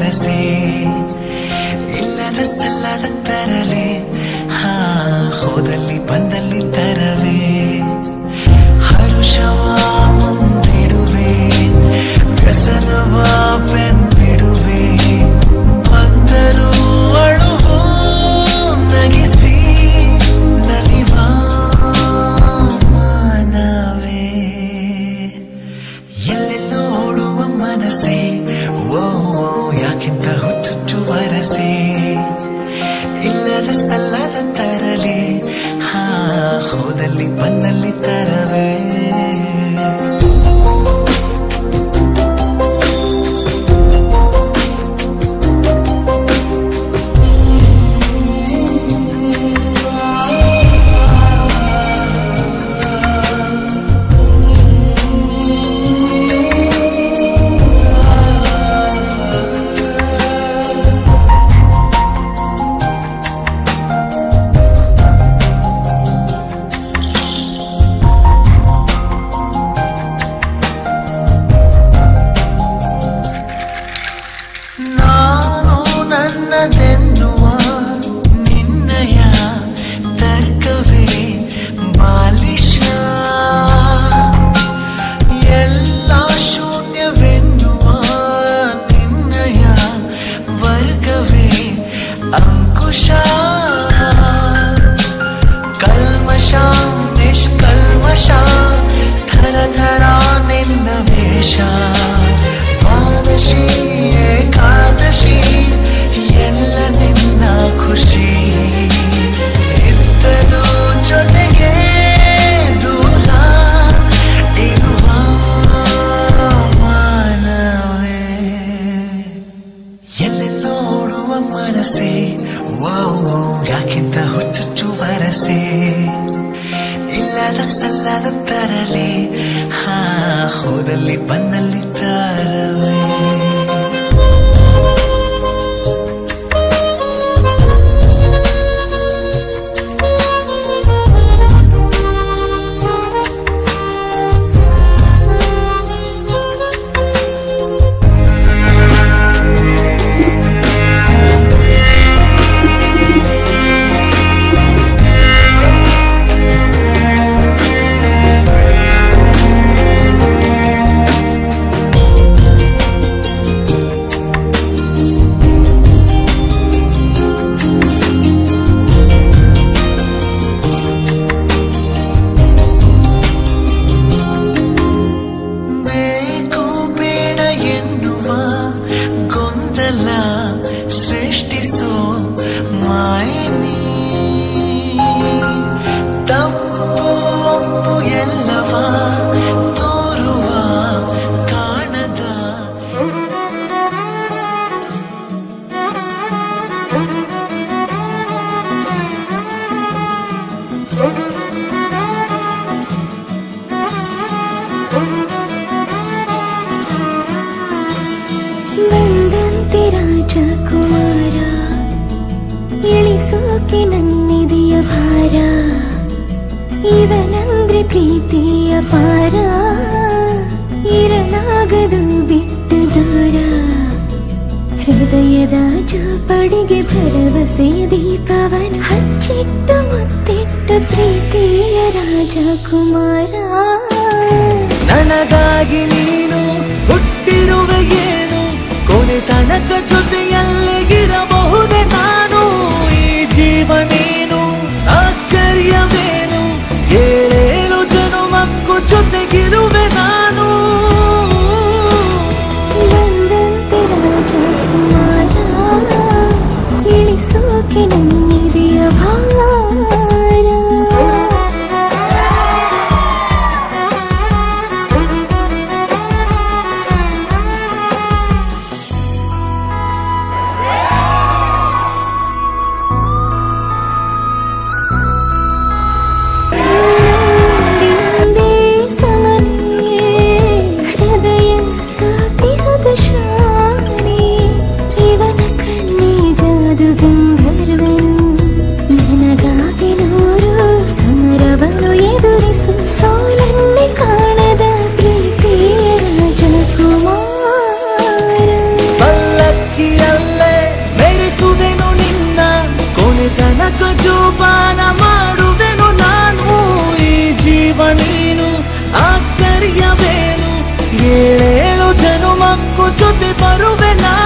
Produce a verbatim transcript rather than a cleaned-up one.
ವರಸೆ ಇಲ್ಲದ ಸಲ್ಲದ ತರಲೆ ಹಾ ಹೋದಲ್ಲಿ ಬಂದಲ್ಲಿ ತರವೇ ಹರುಷವ ಮುಂದಿಡುವೆ ವ್ಯಸನವ ಬೆನ್ನಿಡುವೆ ಬಂದರೂ ಅಳುವು ನಗಿಸಿ ನಲಿವ ಮಾನವೇ ಎಲ್ಲೆಲ್ಲೋ ಓಡುವ ಮನಸ್ಸೇ ಓ ಯಾಕಿಂತ ಹುಚ್ಚುಚ್ಚು ವರಸೆ ಇಲ್ಲದ ಸಲ್ಲದ ತರಲೆ ಹಾ ಹೋದಲ್ಲಿ ಬಂದಲ್ಲಿ ತರವೇ ಯಾಕಿಂತ ಹುಚ್ಚುಚ್ಚು ವರಸೆ ಇಲ್ಲದ ಸಲ್ಲದ ತರಲೆ ಹಾ ಹೋದಲ್ಲಿ ಬಂದಲ್ಲಿ ತರವೇ ಸೃಷ್ಟಿಸೋ ಮಾಯನಿ ತಪ್ಪು ಒಪ್ಪು ಎಲ್ಲವ ತೋರುವ ಕಾಣದ ಬಂದಂತೆ ರಾಜಕುಮಾರ ಇಳಿಸೋಕೆ ನನ್ನಿದೆಯ ಭಾರ ಇವನಂದ್ರೆ ಪ್ರೀತಿಯ ಪಾರ ಇರಲಾಗದು ಬಿಟ್ಟು ದೂರ ಹೃದಯದ ಜೋಪಡಿಗೆ ಭರವಸೆಯ ದೀಪವನ ಹಚ್ಚಿಟ್ಟು ಮುತ್ತಿಟ್ಟು ಪ್ರೀತಿಯ ರಾಜಕುಮಾರ ನನಗಾಗಿ ನೀನು ಹುಟ್ಟಿರುವೆ ಏನು ಕೊನೆ ತನಕ ಜೊತೆಯಲ್ಲಿಗಿರಬಹುದೇ ನಾನು ಈ ಜೀವನೇನು ಆಶ್ಚರ್ಯವೇನು ಏಳೇಳು ಜನುಮಕ್ಕೂ ಜೊತೆಗಿರುವೆ ನಾನು ಬಂದಂತೆ ರಾಜಕುಮಾರ ಇಳಿಸೋಕೆ ನನ್ನಿದೆಯ ಭಾರ ಸಮನೆ ಜೊತೆ ಬರುವೆ ನಾನು.